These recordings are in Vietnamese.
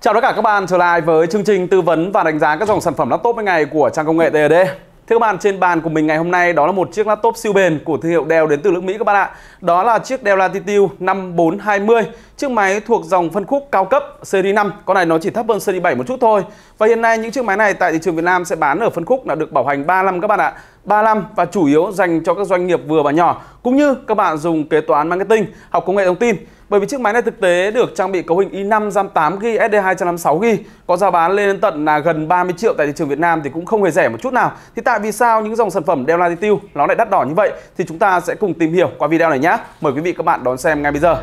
Chào tất cả các bạn trở lại với chương trình tư vấn và đánh giá các dòng sản phẩm laptop mỗi ngày của trang công nghệ TRD. Thưa các bạn, trên bàn của mình ngày hôm nay đó là một chiếc laptop siêu bền của thương hiệu Dell đến từ nước Mỹ các bạn ạ. Đó là chiếc Dell Latitude 5420, chiếc máy thuộc dòng phân khúc cao cấp series 5. Con này nó chỉ thấp hơn series 7 một chút thôi. Và hiện nay những chiếc máy này tại thị trường Việt Nam sẽ bán ở phân khúc là được bảo hành 3 năm các bạn ạ. 3 năm và chủ yếu dành cho các doanh nghiệp vừa và nhỏ, cũng như các bạn dùng kế toán marketing, học công nghệ thông tin. Bởi vì chiếc máy này thực tế được trang bị cấu hình i5 RAM 8GB, SD 256GB, có giá bán lên tận là gần 30 triệu tại thị trường Việt Nam thì cũng không hề rẻ một chút nào. Thì tại vì sao những dòng sản phẩm Dell Latitude nó lại đắt đỏ như vậy thì chúng ta sẽ cùng tìm hiểu qua video này nhé. Mời quý vị các bạn đón xem ngay bây giờ.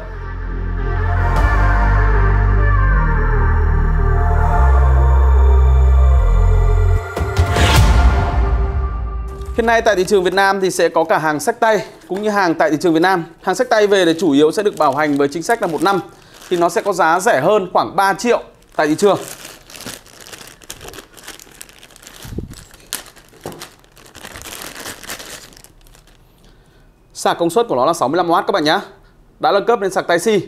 Hiện nay tại thị trường Việt Nam thì sẽ có cả hàng xách tay cũng như hàng tại thị trường Việt Nam. Hàng xách tay về thì chủ yếu sẽ được bảo hành với chính sách là 1 năm. Thì nó sẽ có giá rẻ hơn khoảng 3 triệu tại thị trường. Sạc công suất của nó là 65W các bạn nhé. Đã nâng cấp lên sạc Type-C.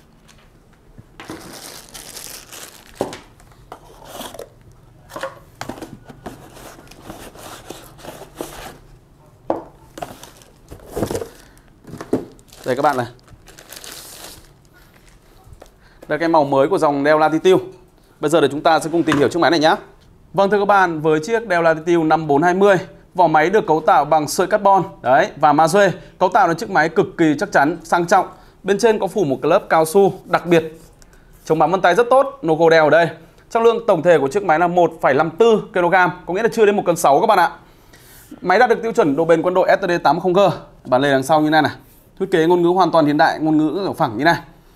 Đây các bạn này. Đây là cái màu mới của dòng Dell Latitude. Bây giờ để chúng ta sẽ cùng tìm hiểu chiếc máy này nhé. Vâng thưa các bạn, với chiếc Dell Latitude 5420, vỏ máy được cấu tạo bằng sợi carbon đấy và magie. Cấu tạo là chiếc máy cực kỳ chắc chắn, sang trọng. Bên trên có phủ một cái lớp cao su đặc biệt, chống bám vân tay rất tốt, logo Dell ở đây. Trọng lượng tổng thể của chiếc máy là 1,54 kg, có nghĩa là chưa đến 1,6 cân các bạn ạ. Máy đạt được tiêu chuẩn độ bền quân đội STD80G. Bản lề đằng sau như này này. Thiết kế ngôn ngữ hoàn toàn hiện đại, ngôn ngữ phẳng như này.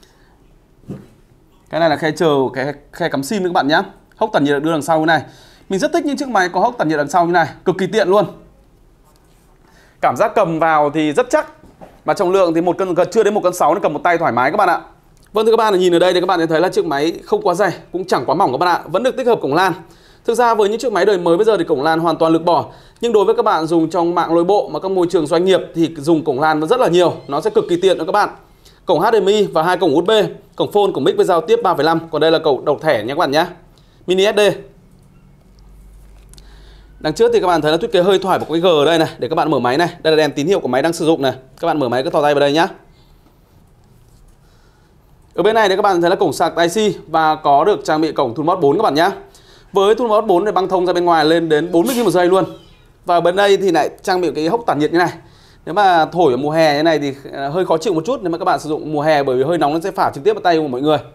Cái này là khe chờ, cái khe cắm sim các bạn nhé. Hốc tản nhiệt được đưa đằng sau như này. Mình rất thích những chiếc máy có hốc tản nhiệt đằng sau như này, cực kỳ tiện luôn. Cảm giác cầm vào thì rất chắc. Và trọng lượng thì 1 cân, chưa đến 1,6 cân, cầm một tay thoải mái các bạn ạ. Vâng thưa các bạn, nhìn ở đây thì các bạn thấy là chiếc máy không quá dày, cũng chẳng quá mỏng các bạn ạ, vẫn được tích hợp cổng LAN. Thực ra với những chiếc máy đời mới bây giờ thì cổng LAN hoàn toàn lược bỏ. Nhưng đối với các bạn dùng trong mạng nội bộ mà các môi trường doanh nghiệp thì dùng cổng LAN nó rất là nhiều. Nó sẽ cực kỳ tiện cho các bạn. Cổng HDMI và 2 cổng USB, cổng phone, cổng mic với giao tiếp 3,5. Còn đây là cổng đầu thẻ nha các bạn nhé. Mini SD. Đằng trước thì các bạn thấy là thiết kế hơi thoải một cái G ở đây này để các bạn mở máy này. Đây là đèn tín hiệu của máy đang sử dụng này. Các bạn mở máy cứ thò tay vào đây nhé. Ở bên này thì các bạn thấy là cổng sạc Type-C và có được trang bị cổng Thunderbolt 4 các bạn nhé. Với Thunderbolt 4 này băng thông ra bên ngoài lên đến 40 km một giây luôn. Và bên đây thì lại trang bị cái hốc tản nhiệt như này. Nếu mà thổi ở mùa hè như này thì hơi khó chịu một chút nếu mà các bạn sử dụng mùa hè, bởi vì hơi nóng nó sẽ phả trực tiếp vào tay của mọi người.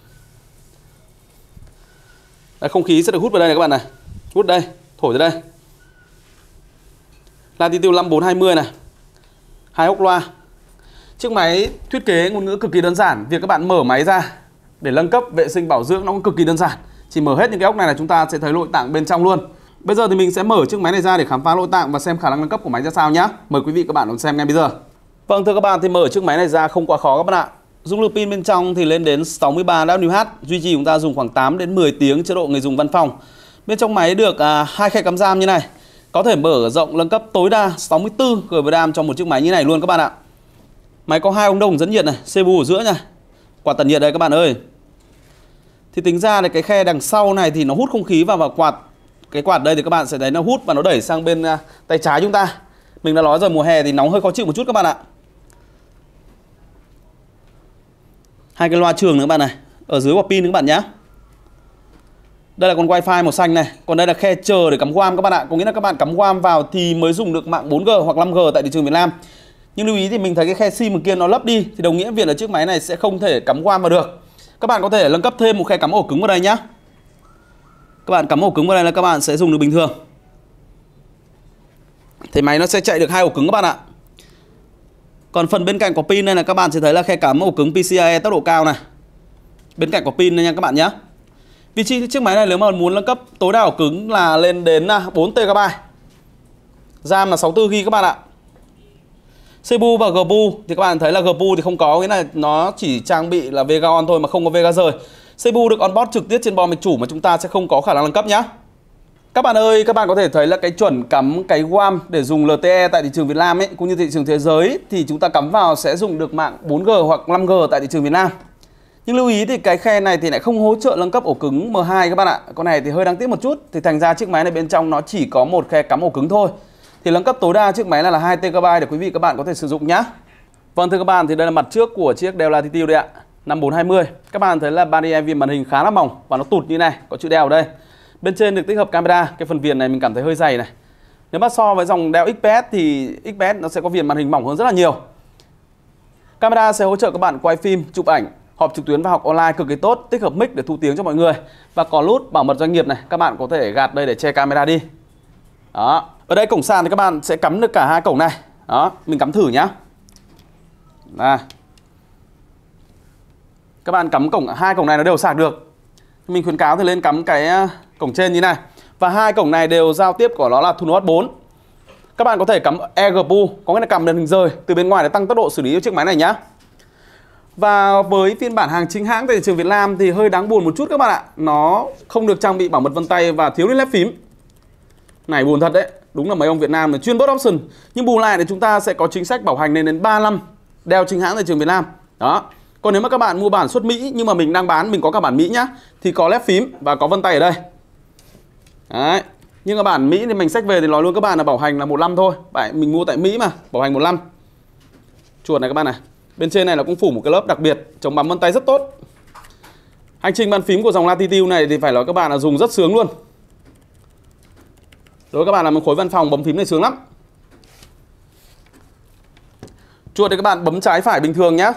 Đây, không khí sẽ được hút vào đây này các bạn này. Hút đây, thổi ra đây. Latitude 5420 này. 2 hốc loa. Chiếc máy thiết kế ngôn ngữ cực kỳ đơn giản. Việc các bạn mở máy ra để nâng cấp, vệ sinh, bảo dưỡng nó cũng cực kỳ đơn giản. Chỉ mở hết những cái ốc này là chúng ta sẽ thấy nội tạng bên trong luôn. Bây giờ thì mình sẽ mở chiếc máy này ra để khám phá nội tạng và xem khả năng nâng cấp của máy ra sao nhé. Mời quý vị các bạn đón xem ngay bây giờ. Vâng thưa các bạn, thì mở chiếc máy này ra không quá khó các bạn ạ. Dung lượng pin bên trong thì lên đến 63Wh, duy trì chúng ta dùng khoảng 8 đến 10 tiếng chế độ người dùng văn phòng. Bên trong máy được 2 khe cắm RAM như này. Có thể mở rộng nâng cấp tối đa 64GB RAM trong một chiếc máy như này luôn các bạn ạ. Máy có 2 ống đồng dẫn nhiệt này, CPU ở giữa này. Quạt tản nhiệt đây các bạn ơi. Thì tính ra là cái khe đằng sau này thì nó hút không khí vào quạt. Cái quạt đây thì các bạn sẽ thấy nó hút và nó đẩy sang bên tay trái chúng ta. Mình đã nói rồi, mùa hè thì nóng hơi khó chịu một chút các bạn ạ. 2 cái loa trường nữa các bạn này. Ở dưới quả pin nữa các bạn nhé. Đây là con wifi màu xanh này. Còn đây là khe chờ để cắm WAM các bạn ạ. Có nghĩa là các bạn cắm WAM vào thì mới dùng được mạng 4G hoặc 5G tại thị trường Việt Nam. Nhưng lưu ý thì mình thấy cái khe sim kia nó lấp đi, thì đồng nghĩa việc là chiếc máy này sẽ không thể cắm WAM vào được. Các bạn có thể nâng cấp thêm một khe cắm ổ cứng vào đây nhé. Các bạn cắm ổ cứng vào đây là các bạn sẽ dùng được bình thường. Thì máy nó sẽ chạy được 2 ổ cứng các bạn ạ. Còn phần bên cạnh của pin này là các bạn sẽ thấy là khe cắm ổ cứng PCIe tốc độ cao này. Bên cạnh của pin này nha các bạn nhé. Vị trí chiếc máy này nếu mà muốn nâng cấp tối đa ổ cứng là lên đến 4TB. RAM là 64GB các bạn ạ. CPU và GPU thì các bạn thấy là GPU thì không có, nghĩa là nó chỉ trang bị là Vega On thôi mà không có Vega rời. CPU được onboard trực tiếp trên bo mạch chủ mà chúng ta sẽ không có khả năng nâng cấp nhé. Các bạn ơi, các bạn có thể thấy là cái chuẩn cắm cái WAM để dùng LTE tại thị trường Việt Nam ấy, cũng như thị trường thế giới thì chúng ta cắm vào sẽ dùng được mạng 4G hoặc 5G tại thị trường Việt Nam. Nhưng lưu ý thì cái khe này thì lại không hỗ trợ nâng cấp ổ cứng M2 các bạn ạ. Con này thì hơi đáng tiếc một chút. Thì thành ra chiếc máy này bên trong nó chỉ có một khe cắm ổ cứng thôi. Thì nâng cấp tối đa chiếc máy này là 2 TB để quý vị các bạn có thể sử dụng nhá. Vâng thưa các bạn, thì đây là mặt trước của chiếc Dell Latitude đây ạ, 5420. Các bạn thấy là body viền màn hình khá là mỏng và nó tụt như này, có chữ Dell ở đây. Bên trên được tích hợp camera, cái phần viền này mình cảm thấy hơi dày này. Nếu mà so với dòng Dell XPS thì XPS nó sẽ có viền màn hình mỏng hơn rất là nhiều. Camera sẽ hỗ trợ các bạn quay phim, chụp ảnh, họp trực tuyến và học online cực kỳ tốt, tích hợp mic để thu tiếng cho mọi người. Và có nút bảo mật doanh nghiệp này, các bạn có thể gạt đây để che camera đi. Đó. Ở đây cổng sàn thì các bạn sẽ cắm được cả hai cổng này. Đó, mình cắm thử nhá. Đây. Các bạn cắm hai cổng này nó đều sạc được. Mình khuyến cáo thì lên cắm cái cổng trên như này. Và hai cổng này đều giao tiếp của nó là Thunos 4. Các bạn có thể cắm eGPU, có nghĩa là cầm màn hình rời từ bên ngoài để tăng tốc độ xử lý của chiếc máy này nhá. Và với phiên bản hàng chính hãng tại thị trường Việt Nam thì hơi đáng buồn một chút các bạn ạ. Nó không được trang bị bảo mật vân tay và thiếu nút led phím. Này buồn thật đấy. Đúng là mấy ông Việt Nam là chuyên bot option. Nhưng bù lại thì chúng ta sẽ có chính sách bảo hành lên đến 3 năm Dell chính hãng tại thị trường Việt Nam. Đó. Còn nếu mà các bạn mua bản xuất Mỹ nhưng mà mình đang bán, mình có cả bản Mỹ nhá, thì có led phím và có vân tay ở đây. Đấy. Nhưng mà bản Mỹ thì mình xách về thì nói luôn các bạn là bảo hành là 1 năm thôi. Mình mua tại Mỹ mà, bảo hành 1 năm. Chuột này các bạn này. Bên trên này là cũng phủ một cái lớp đặc biệt chống bám vân tay rất tốt. Hành trình bàn phím của dòng Latitude này thì phải nói các bạn là dùng rất sướng luôn. Đối với các bạn làm một khối văn phòng bấm phím này sướng lắm. Chuột thì các bạn bấm trái phải bình thường nhá.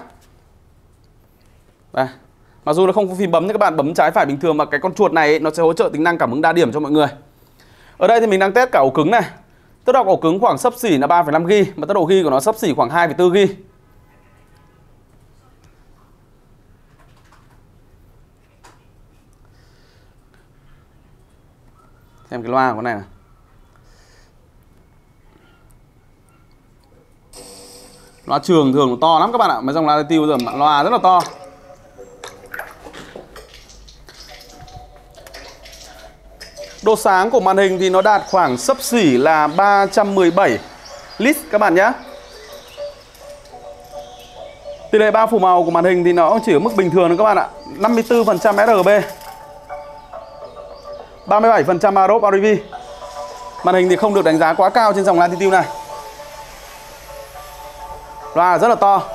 Đây. Mặc dù nó không có phím bấm thì các bạn bấm trái phải bình thường, mà cái con chuột này nó sẽ hỗ trợ tính năng cảm ứng đa điểm cho mọi người. Ở đây thì mình đang test cả ổ cứng này. Tốc độ ổ cứng khoảng xấp xỉ là 3,5 GB, mà tốc độ ghi của nó xấp xỉ khoảng 2,4 GB. Xem cái loa của con này này. Loa trường thường to lắm các bạn ạ. Mấy dòng Latitude giờ loa rất là to. Độ sáng của màn hình thì nó đạt khoảng xấp xỉ là 317 nits các bạn nhé. Tỷ lệ bao phủ màu của màn hình thì nó chỉ ở mức bình thường thôi các bạn ạ. 54% sRGB, 37% Adobe RGB. Màn hình thì không được đánh giá quá cao trên dòng Latitude này. Loa rất là to.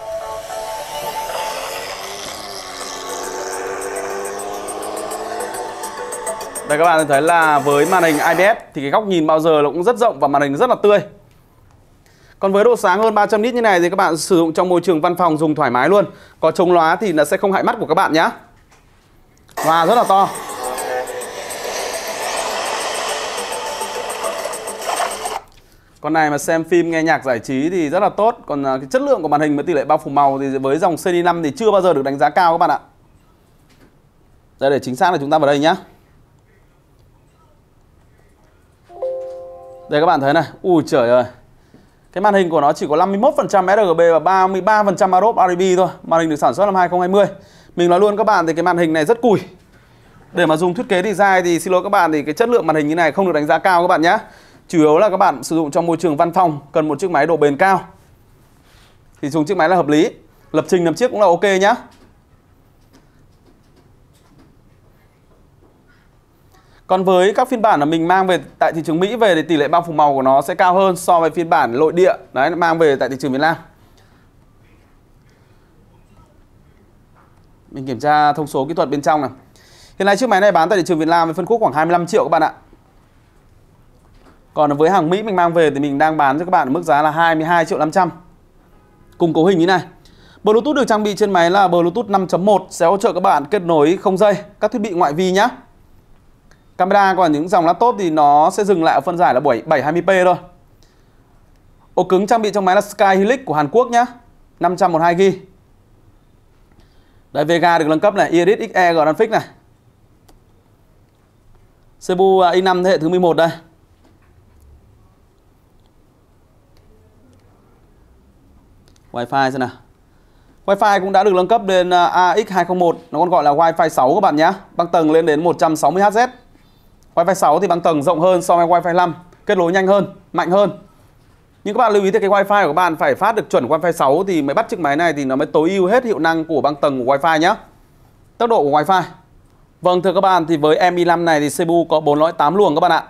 Đây các bạn thấy là với màn hình IPS thì cái góc nhìn bao giờ nó cũng rất rộng và màn hình rất là tươi. Còn với độ sáng hơn 300 nits như này thì các bạn sử dụng trong môi trường văn phòng dùng thoải mái luôn. Có chống lóa thì nó sẽ không hại mắt của các bạn nhé. Loa rất là to. Con này mà xem phim nghe nhạc giải trí thì rất là tốt. Còn cái chất lượng của màn hình với tỷ lệ bao phủ màu thì với dòng CD5 thì chưa bao giờ được đánh giá cao các bạn ạ. Đây để chính xác là chúng ta vào đây nhá. Đây các bạn thấy này. Ui trời ơi. Cái màn hình của nó chỉ có 51% sRGB và 33% Adobe RGB thôi. Màn hình được sản xuất năm 2020. Mình nói luôn các bạn thì cái màn hình này rất cùi. Để mà dùng thiết kế design thì xin lỗi các bạn thì cái chất lượng màn hình như này không được đánh giá cao các bạn nhé. Chủ yếu là các bạn sử dụng trong môi trường văn phòng, cần một chiếc máy độ bền cao thì dùng chiếc máy là hợp lý. Lập trình làm chiếc cũng là ok nhá. Còn với các phiên bản mà mình mang về tại thị trường Mỹ về thì tỷ lệ bao phủ màu của nó sẽ cao hơn so với phiên bản nội địa đấy mang về tại thị trường Việt Nam. Mình kiểm tra thông số kỹ thuật bên trong này. Hiện nay chiếc máy này bán tại thị trường Việt Nam với phân khúc khoảng 25 triệu các bạn ạ. Còn với hàng Mỹ mình mang về thì mình đang bán cho các bạn ở mức giá là 22 triệu 500. Cùng cấu hình như này. Bluetooth được trang bị trên máy là Bluetooth 5.1 sẽ hỗ trợ các bạn kết nối không dây các thiết bị ngoại vi nhé. Camera còn những dòng laptop thì nó sẽ dừng lại ở phân giải là 720p thôi. Ổ cứng trang bị trong máy là Sky Helix của Hàn Quốc nhé, 512GB. Đây Vega được nâng cấp này, Iris Xe Graphics này. CPU i5 thế hệ thứ 11 đây. Wi-Fi xem nào. Wi-Fi cũng đã được nâng cấp lên AX201, nó còn gọi là Wi-Fi 6 các bạn nhé. Băng tầng lên đến 160Hz. Wi-Fi 6 thì băng tầng rộng hơn so với Wi-Fi 5, kết nối nhanh hơn, mạnh hơn. Nhưng các bạn lưu ý thì cái Wi-Fi của các bạn phải phát được chuẩn Wi-Fi 6 thì mới bắt chiếc máy này thì nó mới tối ưu hết hiệu năng của băng tầng của Wi-Fi nhé. tốc độ của Wi-Fi. Vâng thưa các bạn, thì với Mi5 này thì CPU có 4 lõi 8 luồng các bạn ạ.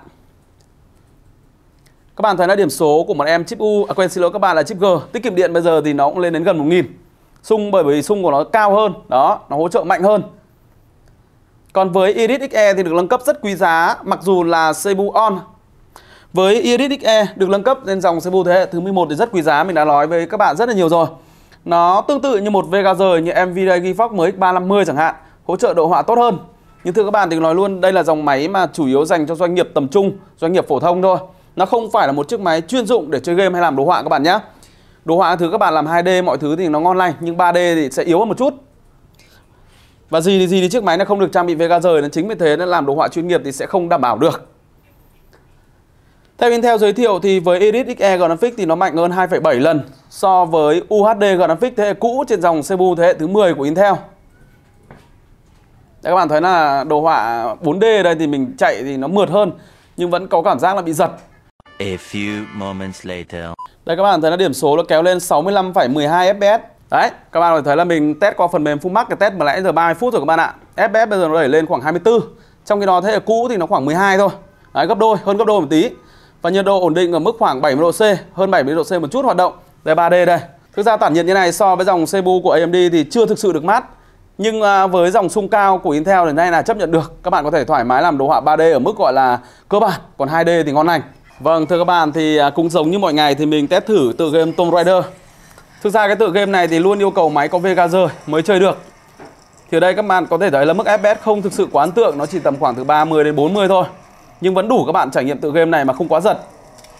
Các bạn thấy là điểm số của một em chip U, xin lỗi các bạn, là chip G. Tiết kiệm điện bây giờ thì nó cũng lên đến gần 1000. Xung bởi vì xung của nó cao hơn, đó, nó hỗ trợ mạnh hơn. Còn với Iris Xe thì được nâng cấp rất quý giá, mặc dù là CPU on. Với Iris Xe được nâng cấp lên dòng CPU thế hệ thứ 11 thì rất quý giá, mình đã nói với các bạn rất là nhiều rồi. Nó tương tự như một Vega rời như Nvidia GeForce MX350 chẳng hạn, hỗ trợ độ họa tốt hơn. Nhưng thưa các bạn thì nói luôn, đây là dòng máy mà chủ yếu dành cho doanh nghiệp tầm trung, doanh nghiệp phổ thông thôi. Nó không phải là một chiếc máy chuyên dụng để chơi game hay làm đồ họa các bạn nhé. Đồ họa thứ các bạn làm 2D mọi thứ thì nó ngon lành, nhưng 3D thì sẽ yếu hơn một chút. Và gì thì chiếc máy nó không được trang bị Vega rời, nên chính vì thế nên làm đồ họa chuyên nghiệp thì sẽ không đảm bảo được. Theo Intel giới thiệu thì với Iris Xe Graphics thì nó mạnh hơn 2,7 lần so với UHD Graphics thế hệ cũ trên dòng CPU thế hệ thứ 10 của Intel. Đấy, các bạn thấy là đồ họa 4D đây thì mình chạy thì nó mượt hơn, nhưng vẫn có cảm giác là bị giật. A few moments later. Đây các bạn thấy là điểm số nó kéo lên 65,12 FPS. Đấy, các bạn có thể thấy là mình test qua phần mềm Full Max, cái test mà nãy giờ 30 phút rồi các bạn ạ. FPS bây giờ nó đẩy lên khoảng 24. Trong khi đó thế hệ cũ thì nó khoảng 12 thôi. Đấy, gấp đôi, hơn gấp đôi một tí. Và nhiệt độ ổn định ở mức khoảng 70 độ C, hơn 70 độ C một chút hoạt động. Đây 3D đây. Thực ra tản nhiệt như này so với dòng CPU của AMD thì chưa thực sự được mát. Nhưng với dòng xung cao của Intel thì nay là chấp nhận được. Các bạn có thể thoải mái làm đồ họa 3D ở mức gọi là cơ bản, còn 2D thì ngon lành. Vâng, thưa các bạn thì cũng giống như mọi ngày thì mình test thử tựa game Tomb Raider. Thực ra cái tựa game này thì luôn yêu cầu máy có Vega rời mới chơi được. Thì ở đây các bạn có thể thấy là mức FPS không thực sự quá ấn tượng, nó chỉ tầm khoảng từ 30 đến 40 thôi. Nhưng vẫn đủ các bạn trải nghiệm tựa game này mà không quá giật.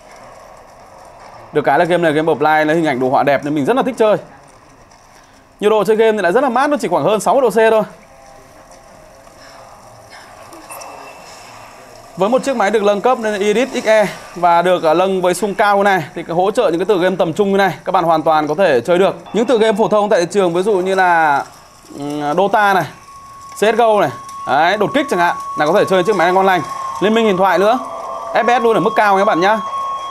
Được cái là game này game offline, lấy hình ảnh đồ họa đẹp nên mình rất là thích chơi. Nhiệt độ chơi game thì lại rất là mát, nó chỉ khoảng hơn 60 độ C thôi. Với một chiếc máy được nâng cấp lên Iris Xe và được nâng với xung cao này thì hỗ trợ những cái tựa game tầm trung như này, các bạn hoàn toàn có thể chơi được. Những tựa game phổ thông tại thị trường ví dụ như là Dota này, CSGO này, đấy, đột kích chẳng hạn, là có thể chơi chiếc máy này ngon lành. Liên minh huyền thoại nữa, FPS luôn ở mức cao các bạn nhá.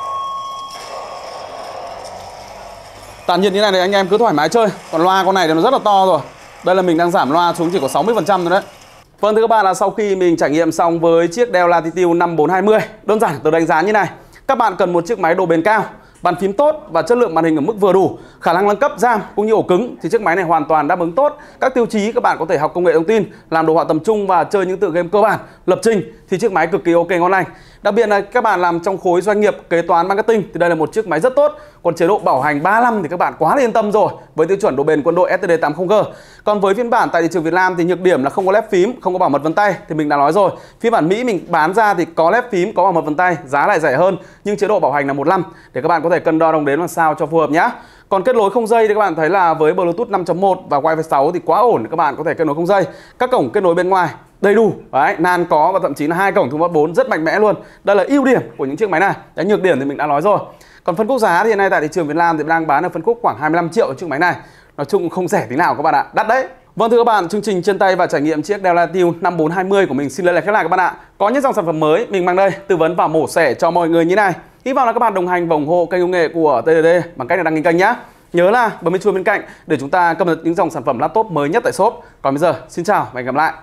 Tản nhiệt như này thì anh em cứ thoải mái chơi. Còn loa con này thì nó rất là to rồi. Đây là mình đang giảm loa xuống chỉ có 60% rồi đấy. Vâng thưa các bạn, là sau khi mình trải nghiệm xong với chiếc Dell Latitude 5420, đơn giản tôi đánh giá như này. Các bạn cần một chiếc máy độ bền cao, bàn phím tốt và chất lượng màn hình ở mức vừa đủ, khả năng nâng cấp RAM cũng như ổ cứng thì chiếc máy này hoàn toàn đáp ứng tốt các tiêu chí. Các bạn có thể học công nghệ thông tin, làm đồ họa tầm trung và chơi những tựa game cơ bản, lập trình thì chiếc máy cực kỳ ok ngon lành. Đặc biệt là các bạn làm trong khối doanh nghiệp, kế toán, marketing thì đây là một chiếc máy rất tốt. Còn chế độ bảo hành 3 năm thì các bạn quá là yên tâm rồi với tiêu chuẩn độ bền quân đội STD80G. Còn với phiên bản tại thị trường Việt Nam thì nhược điểm là không có lép phím, không có bảo mật vân tay thì mình đã nói rồi. Phiên bản Mỹ mình bán ra thì có lép phím, có bảo mật vân tay, giá lại rẻ hơn nhưng chế độ bảo hành là 1 năm để các bạn có thể cân đo đong đếm làm sao cho phù hợp nhá. Còn kết nối không dây thì các bạn thấy là với Bluetooth 5.1 và Wi-Fi 6 thì quá ổn, các bạn có thể kết nối không dây. Các cổng kết nối bên ngoài đầy đủ, đấy, NAN có và thậm chí là 2 cổng thu 4 rất mạnh mẽ luôn. Đây là ưu điểm của những chiếc máy này. Cái nhược điểm thì mình đã nói rồi. Còn phân khúc giá thì hiện nay tại thị trường Việt Nam thì đang bán ở phân khúc khoảng 25 triệu chiếc máy này. Nói chung không rẻ tí nào các bạn ạ, đắt đấy. Vâng thưa các bạn, chương trình trên tay và trải nghiệm chiếc Dell Latitude 5420 của mình xin lấy lại khép lại các bạn ạ. Có những dòng sản phẩm mới mình mang đây tư vấn và mổ xẻ cho mọi người như này. Hy vọng là các bạn đồng hành và ủng hộ kênh công nghệ của TDD bằng cách là đăng ký kênh nhé. Nhớ là bấm chuông bên cạnh để chúng ta cập nhật những dòng sản phẩm laptop mới nhất tại shop. Còn bây giờ, xin chào và hẹn gặp lại.